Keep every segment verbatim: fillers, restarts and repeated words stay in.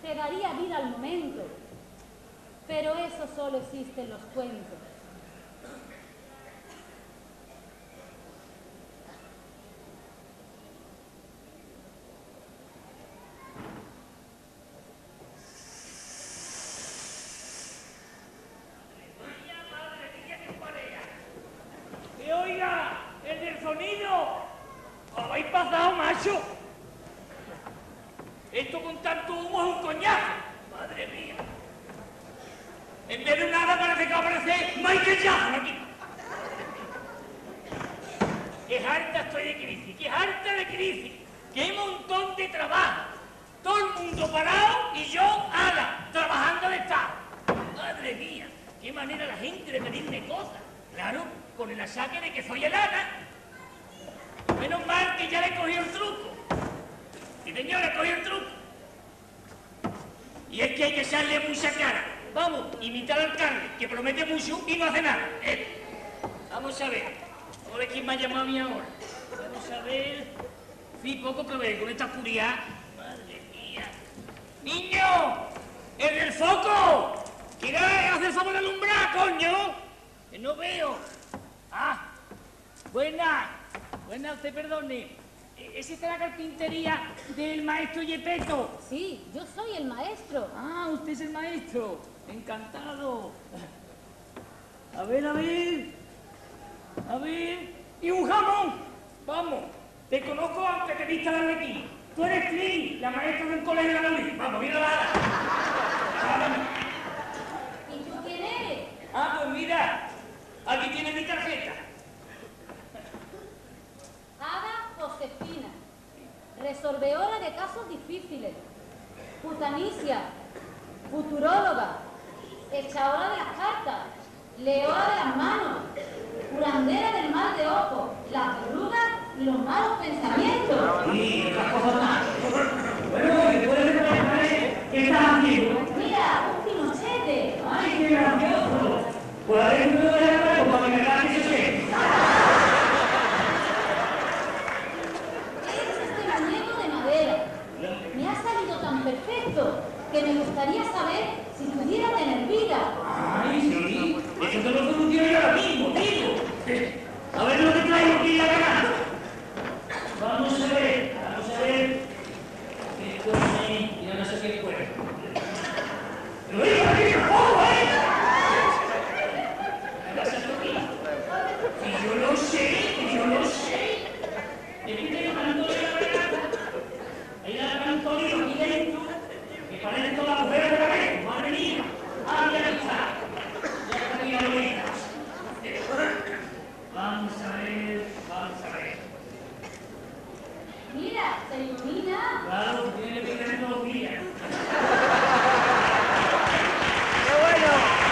te daría vida al momento. Pero eso solo existe en los cuentos. Oiga, el del sonido. ¿Habéis pasado, macho? Esto con tanto humo es un coñazo. Madre mía. En vez de nada parece que va a aparecer Michael Jackson aquí. Qué harta estoy de crisis, qué harta de crisis. Qué montón de trabajo. Todo el mundo parado y yo, ala, trabajando de estado. Madre mía, qué manera la gente de pedirme cosas. Claro, con el achaque de que soy el Ana. Menos mal que ya le cogí el truco. Sí, señor, le cogí el truco. Y es que hay que echarle mucha cara. Vamos, imitar al alcalde, que promete mucho y no hace nada. Eh, vamos a ver. A ver quién me ha llamado a mí ahora. Vamos a ver. Sí, poco que ver con esta oscuridad. Madre mía. ¡Niño! ¡El del foco! ¡Quiera hacer favor de alumbrar, coño! Que no veo. Ah, buena. Buena, usted perdone. ¿Es esta la carpintería del maestro Yepeto? Sí, yo soy el maestro. Ah, usted es el maestro. Encantado. A ver, a ver. A ver. ¡Y un jamón! Vamos. Te conozco aunque te vista de aquí. Tú eres Cris, la maestra del colegio de la Luis. Vamos, mira la Ada. ¿Y tú quién eres? Ah, pues mira. Aquí tienes mi tarjeta. Ada Josefina, resolvedora de casos difíciles, putanicia, futuróloga, echadora de las cartas, leora de las manos, curandera del mal de ojo, las verrugas y los malos pensamientos. Sí, otras cosas más. Bueno, ¿me puedes recordar qué estás haciendo? Mira, un pinochete. ¡Ay, qué gracioso! Pues a ver, ¿me voy a dejar algo para que me veas que se sé? Me ha salido tan perfecto que me gustaría saber si pudiera tener vida. ¡Ay, sí! Eso te lo soluciono yo ahora mismo, tío. A ver lo que traigo aquí en la canasta. Vamos a ver, vamos a ver. Esto es... ya no sé qué fue. ¡Lo digo aquí, ojo, eh! ¿Qué pasa aquí? Si yo lo sé, si yo lo sé. Es que tengo tanto de la canasta. Hay la cantonera aquí dentro, que parece toda la mujer de la vez. ¡Madre mía! ¡Ah, ya está! Ya está aquí la bonita. Vamos a ver, vamos a ver. Mira, se ilumina. Claro, tiene que tener todos los días. ¡Qué bueno!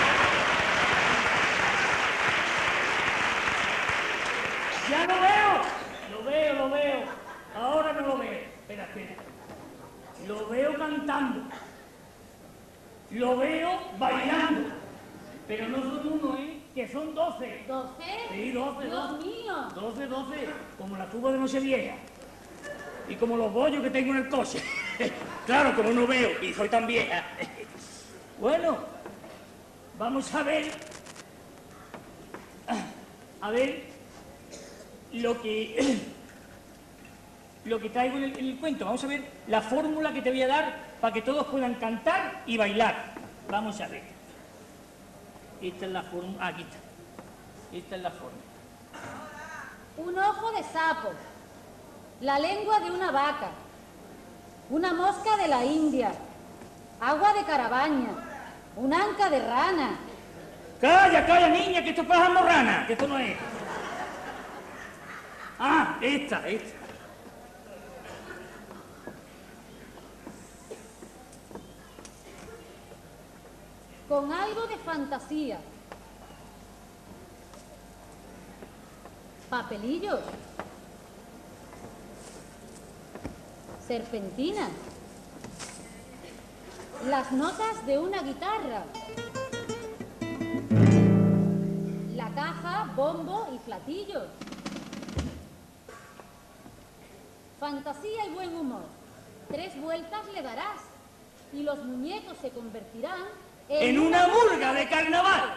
¡Ya lo veo! Lo veo, lo veo. Ahora no lo veo. Espera, espera. Lo veo cantando. Lo veo bailando. Pero no son uno, ¿eh? Que son doce. ¿Doce? Sí, doce, Dios doce. mío. Doce, doce. Como la tuba de Nochevieja. Y como los bollos que tengo en el coche. Claro, como no veo y soy tan vieja. Bueno, vamos a ver. A ver lo que... lo que traigo en el, en el cuento. Vamos a ver la fórmula que te voy a dar para que todos puedan cantar y bailar. Vamos a ver. Esta es la fórmula. Ah, aquí está. Esta es la fórmula. Un ojo de sapo, la lengua de una vaca, una mosca de la India, agua de carabaña, un anca de rana. ¡Calla, calla, niña! Que esto es para las morranas, que esto no es. Ah, esta, esta. Con algo de fantasía. Papelillos. Serpentinas. Las notas de una guitarra. La caja, bombo y platillos. Fantasía y buen humor. Tres vueltas le darás. y los muñecos se convertirán en, en una murga de carnaval.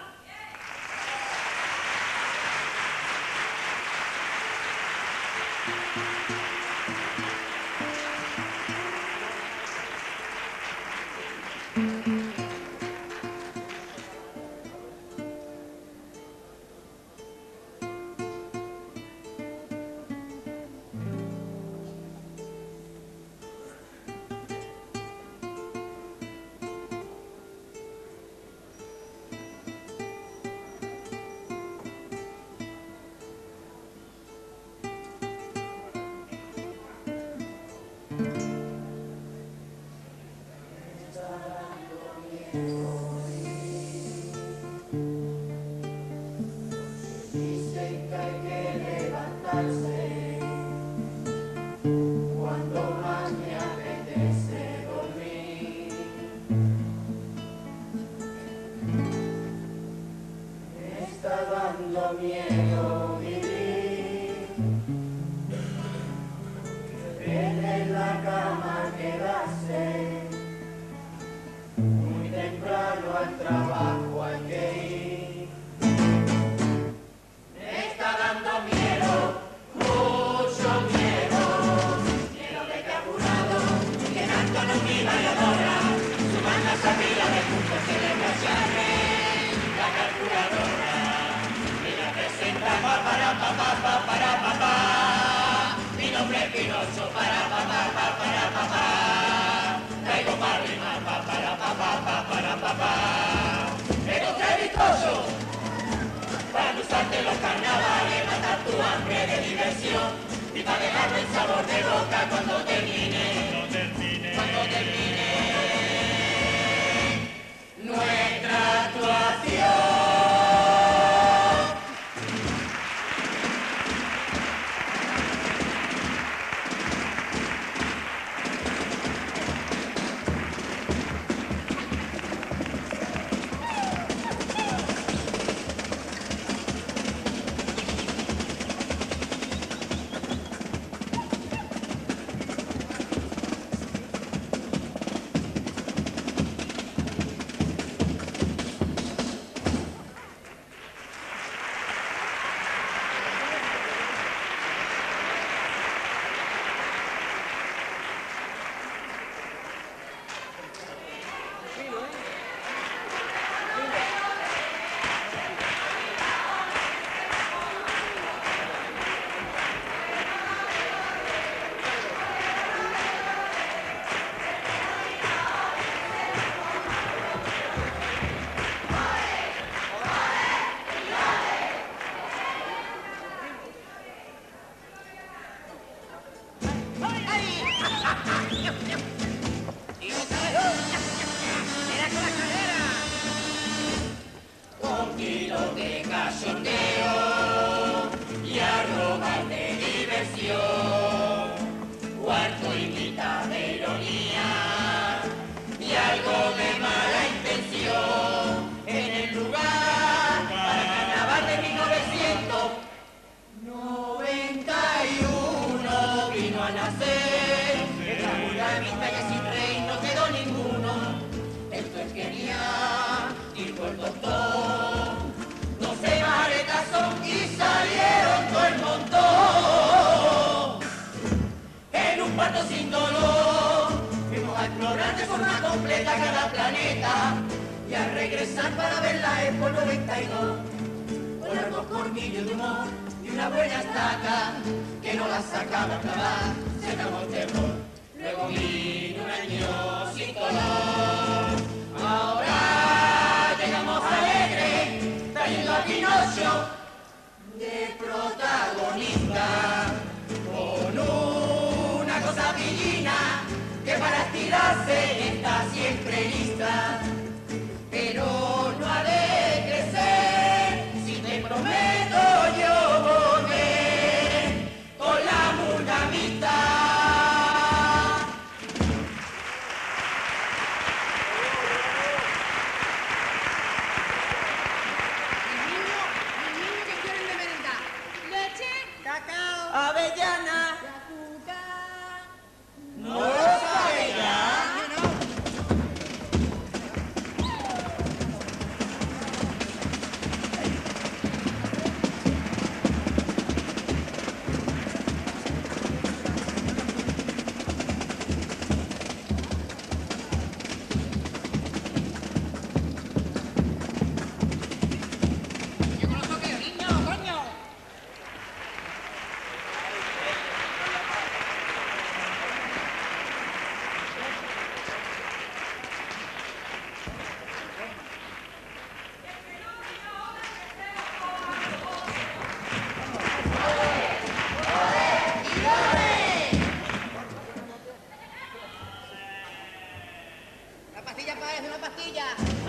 pastilla parece una pastilla.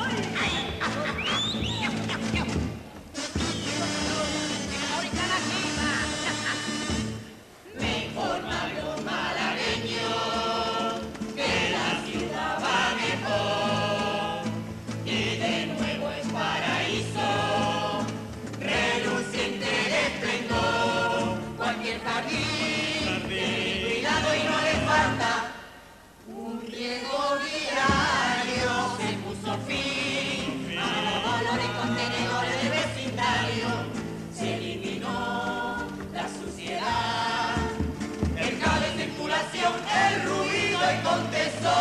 Me informan los malagueños que la ciudad va mejor y de nuevo es paraíso, reluciente de esplendor. Cualquier jardín tiene cuidado y no le falta un riego diario. Se puso fin a los valores y contenedores del vecindario. Se eliminó la suciedad, el caos de circulación, el ruido y contestó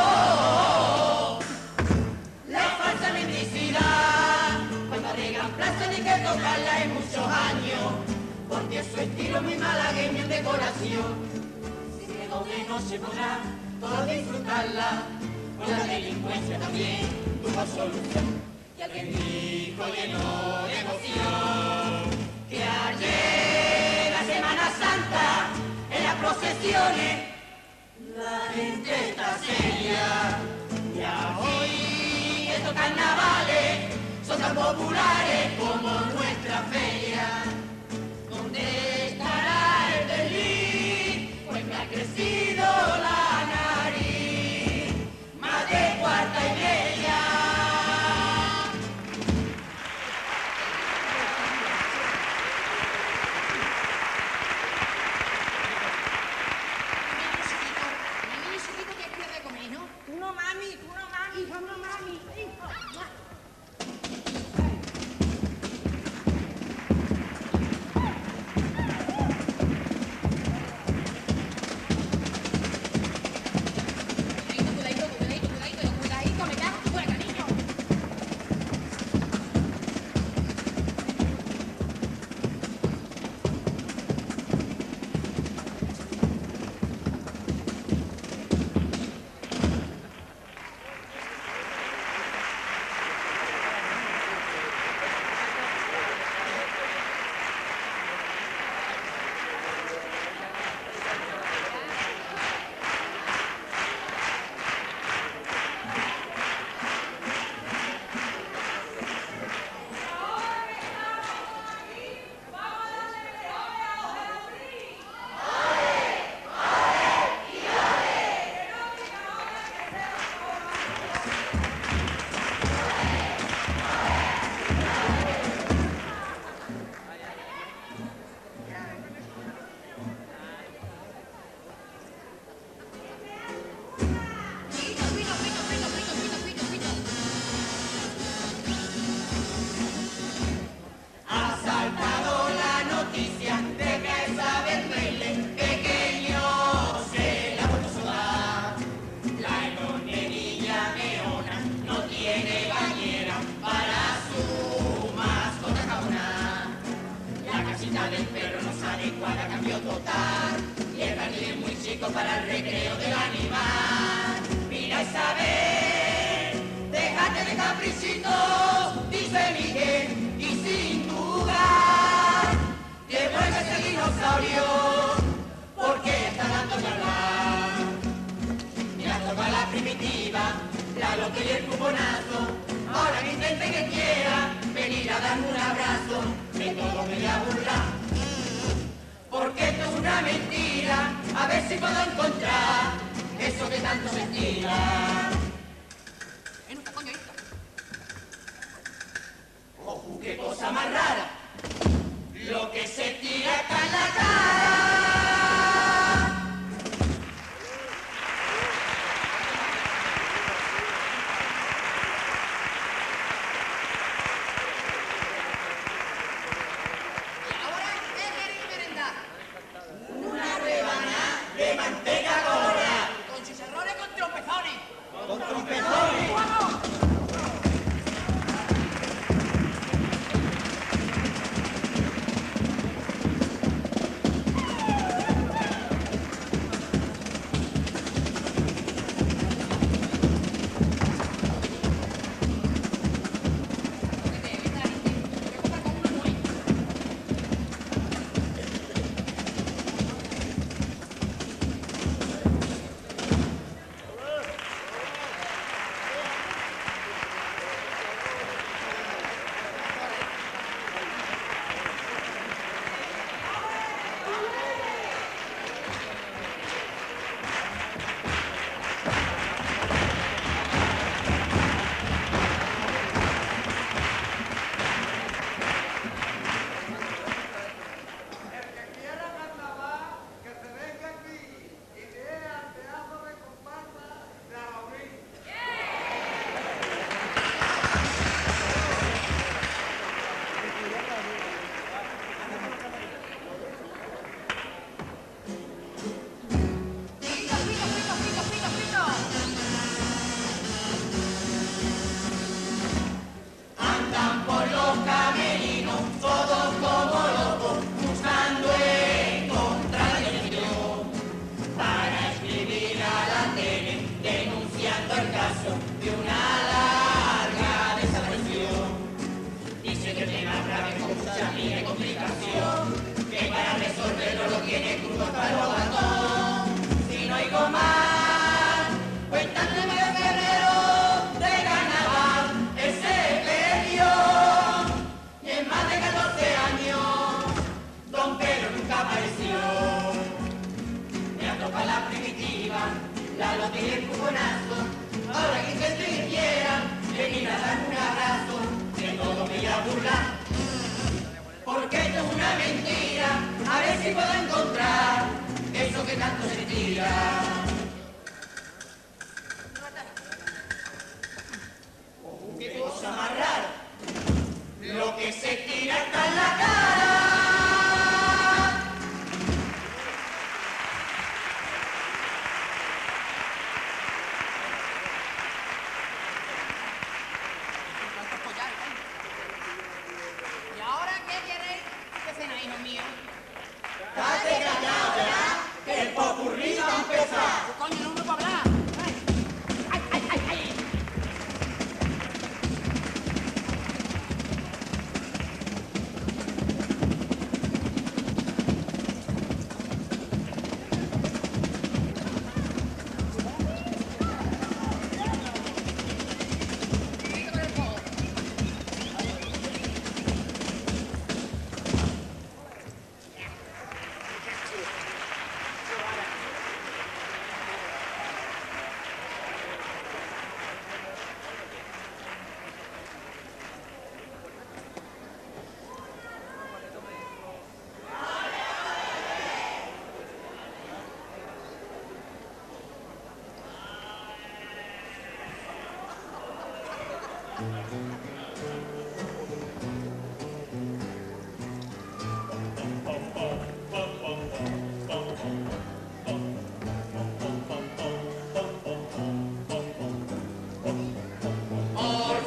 la falsa mendicidad. Cuando arreglan plazas ni que tocarla en muchos años, porque su estilo es muy malagueño en decoración. Si de donde no se podrá todos disfrutarla, con la delincuencia también tuvo solución. Y alguien dijo lleno de emoción que ayer la Semana Santa en las procesiones la gente está seria. Ya hoy estos carnavales son tan populares como nuestra feria. ¿Dónde estará el desliz? Pues me ha crecido la nariz, más de cuarta y media. Uno mami, uno mami, hijo, no mami, hijo. Cuidadito, cuidadito, cuidadito, cuidadito, me cago en tu cuerda, niño. Para el recreo del animal. Mira Isabel, déjate de caprichitos, dice Miguel, y sin duda devuelve ese dinosaurio, porque está dando que hablar. Mira toda la primitiva, la loca y el cuponazo, ahora que intente que quiera venir a darme un abrazo, de todo me voy a burlar. Porque esto es una mentira, a ver si puedo encontrar eso que tanto se estira. En un coño esto. ¡Ojo, qué cosa más rara! Lo que se tira acá en la cara. Una rebanada de manteca gorda. Con chicharrones con trompezones. Con caso de una larga desaparición. Dice que el tema grave con mucha mía y complicación, que para resolverlo lo tiene crudo hasta lo batón. Si no oigo mal, cuéntame de febrero de carnaval, ese perdió. Y en más de catorce años, don Pedro nunca apareció. Me ha tocado la primitiva, la lote y el cuponazo. Ahora que se estuviera, venir a dar un abrazo, de todo me voy a burlar. Porque esto es una mentira, a ver si puedo encontrar eso que tanto se tira. Oh, qué cosa más rara, lo que se tira está en la cara. ¿Y ahora qué queréis que cenáis, hijos míos? Date callado ya, que el popurrí va a empezar. Coño, no me puedo hablar. ¡Ay, ay, ay, ay! Por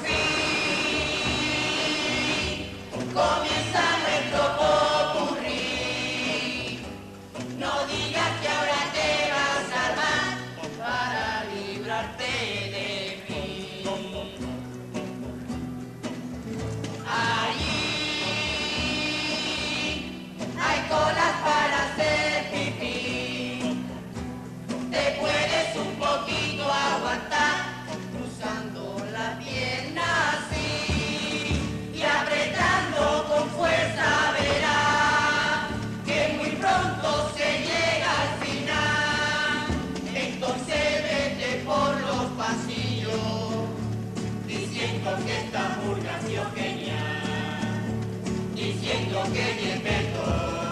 fin comienza nuestro popurrí. No digas que ahora te vas a salvar para librarte de mí. Allí hay colas para hacer pipí. Te puedes un poquito aguantar cruzando la pierna así y apretando con fuerza verás que muy pronto se llega al final. Entonces vete por los pasillos diciendo que esta murga ha sido genial, diciendo que Gilberto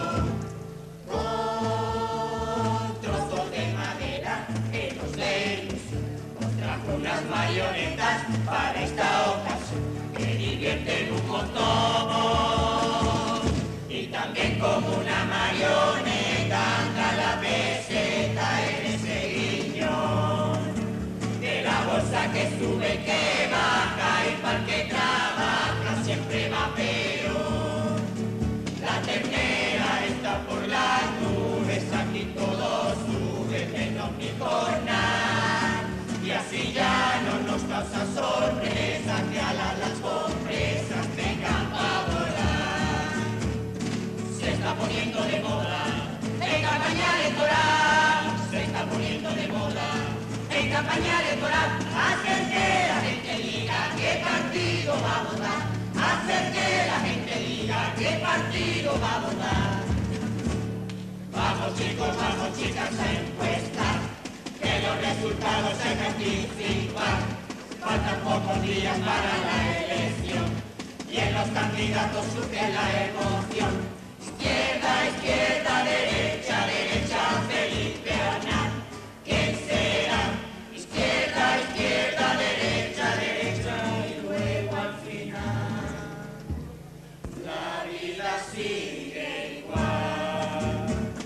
con trozos de madera en los dedos trajo unas marionetas para esta ocasión que divierten un montón. Y también como una marioneta anda la peseta en ese guiñón de la bolsa que sube, que baja y pa'l que trabaja siempre va peor. La ternera está por las nubes, aquí todo sube menos mi jornal. Y así ya no nos causa sorpresa que a las, las compresas vengan a volar. Se está poniendo de moda en campaña electoral, se está poniendo de moda en campaña electoral. Hacer que la gente diga qué partido va a votar, hacer que la gente diga qué partido va a votar. Vamos chicos, vamos chicas a encuestar, que los resultados se anticipan. Faltan pocos días para la elección y en los candidatos surge la emoción. Izquierda, izquierda, derecha, derecha, Felipe Arnal. ¿Quién será? Izquierda, izquierda, derecha, derecha y luego al final la vida sigue igual.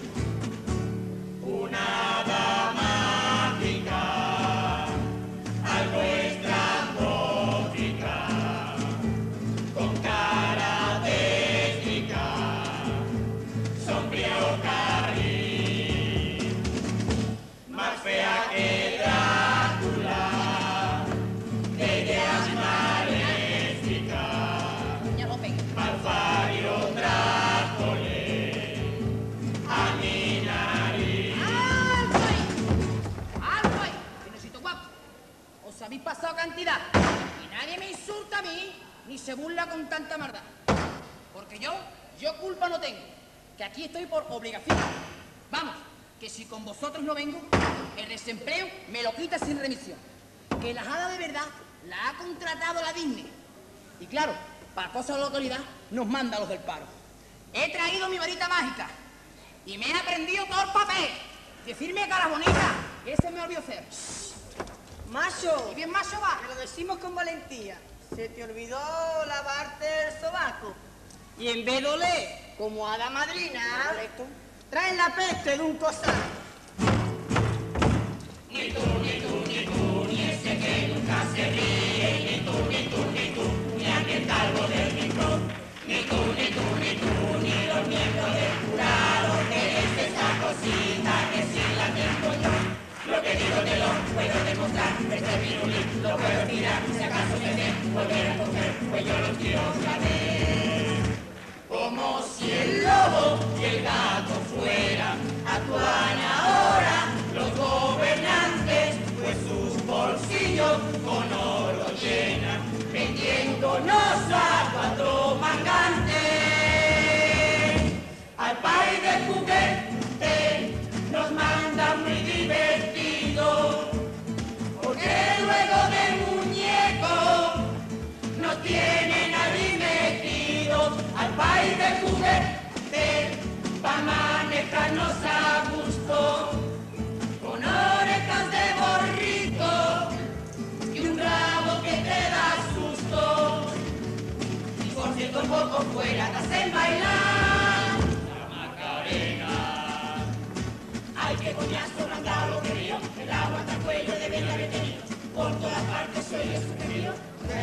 Una dama mágica, algo estrambótica, con cara tétrica, sombrío cara. cantidad. Y nadie me insulta a mí, ni se burla con tanta maldad. Porque yo, yo culpa no tengo, que aquí estoy por obligación. Vamos, que si con vosotros no vengo, el desempleo me lo quita sin remisión. Que la jada de verdad la ha contratado la Disney. Y claro, para cosas de la autoridad nos manda a los del paro. He traído mi varita mágica y me he aprendido todo el papel. Decirme cara bonita, que ese me olvidó hacer. Macho, Y bien macho va. te lo decimos con valentía. Se te olvidó lavarte el sobaco. Y en vez de oler como a la madrina, traen la peste de un cosal. Ni tú, ni tú, ni tú, ni ese que nunca se ríe, ni tú, ni tú, ni tú, ni aquel calvo del rincón, ni tú, ni tú, ni tú, ni los miembros del jurado, tenéis esa cosita que sí la tengo yo. Lo que digo te lo puedo demostrar, este virulín lo puedo tirar, si acaso se me volver a coger, pues yo lo quiero otra vez. Como si el lobo y el gato fueran, actúan ahora los gobernantes, pues sus bolsillos con oro llenan, vendiéndonos a cuatro mangantes. Al país del juguete nos mandan muy divertido, porque luego de muñeco nos tienen allí metidos. Al país del juguete pa' manejarnos a gusto, con orejas de borrico y un rabo que te da susto. Y por cierto, poco fuera te hacen bailar la Macarena. Ay, qué coñazo me han dado lo que río, el agua hasta el cuello debería haber tenido, por todas partes soy el superior.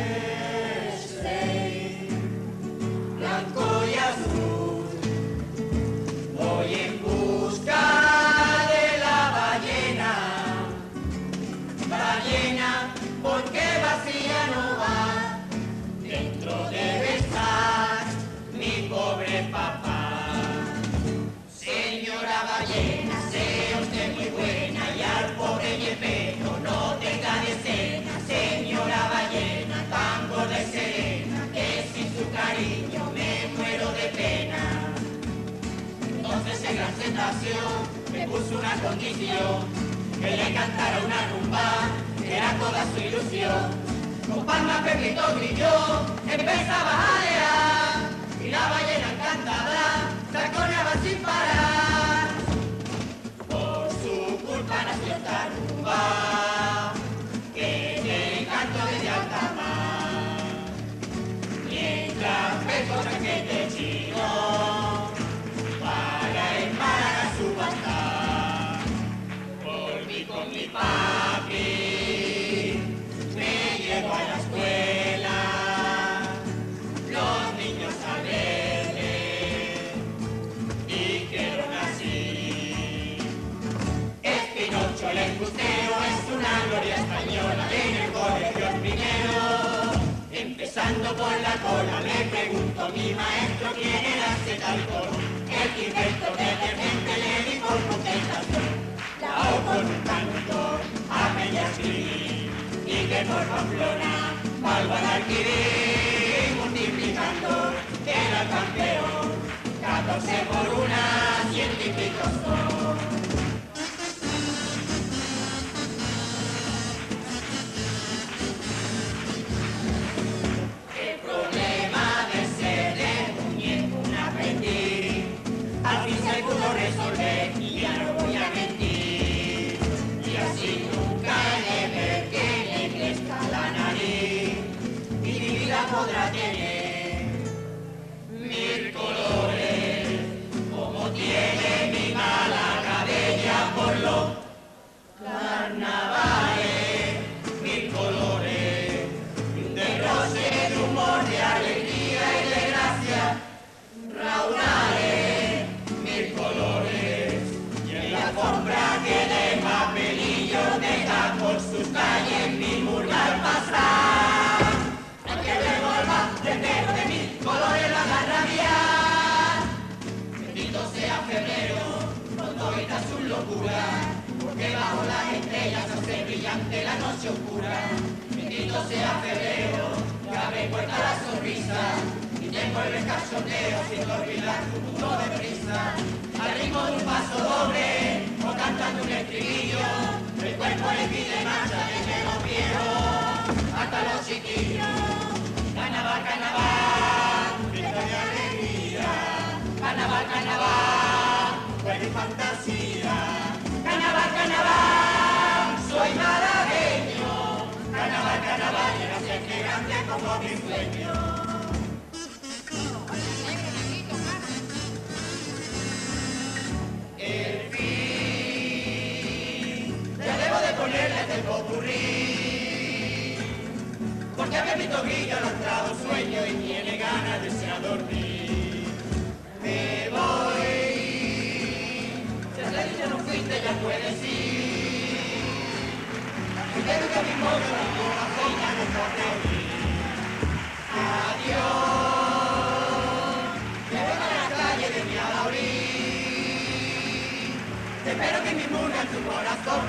Blanco y azul, voy en busca de la ballena, ballena, porque vacía no va, dentro debe estar mi pobre papá. Señora ballena, sea usted muy buena y al pobre yepeto no tenga de cena. Señora ballena, tan gorda y serena, que sin su cariño me muero de pena. Entonces el gran cetáceo me puso una condición, que le cantara una rumba, que era toda su ilusión. Con palmas, pepito, grillo, empezaba a jalear, y la ballena encantada taconeaba sin parar. Por su culpa nació esta rumba, que te canto desde alta mar. Mientras pesco chaquete chino para en Málaga subastar, volví con mi papi, me llevo a la escuela, los niños al verde dijeron así: es Pinocho el embustero, es una gloria española, en el colegio primero, empezando por la cola, le pregunto a mi maestro quién era ese tal coro, el inspector detergente le di por contestación, la O con un cantor, aprendí a escribir, y que por Pamplona, al Guadalquivir, multiplicando, era el campeón, catorce por una, ciento y pico son. El problema de ser de muñeco un aprendiz, al fin se pudo resolver y ya no voy a mentir. Y así nunca he de ver que le crezca la nariz y mi vida podrá tener mil colores, como tiene mi Málaga bella por los carnavales. Mil colores, de roce, de humor, de alegría y de gracia, raudales. Mil colores, y en la alfombra que de papelillo deja por sus calles mi murga al pasar. Aunque revuelva entero de mil colores la garrabía, bendito sea febrero, con todas sus locuras, porque bajo las estrellas hace brillante la noche oscura. Bendito sea febrero, ya me cuenta la sonrisa y tengo el cachondeo sin olvidar tu mundo de prisa. Al ritmo de un paso doble o cantando un estribillo, el cuerpo le pide marcha desde los viejos hasta los chiquillos. Carnaval, carnaval, fiesta de alegría. Carnaval, carnaval, juego y fantasía. Carnaval, carnaval, soy malagueño. Carnaval, carnaval, y así es que grande como mi sueño. El fin, ya debo de ponerle este popurrí, porque había visto grillo al entrado sueño y tiene ganas de irse a dormir. Me voy, si has dicho no fuiste ya puedes ir. Y quiero que mi modo la corazón ya no puede oír. Adiós, me voy a la calle de mi Adaurí. Te espero que mi murga en tu corazón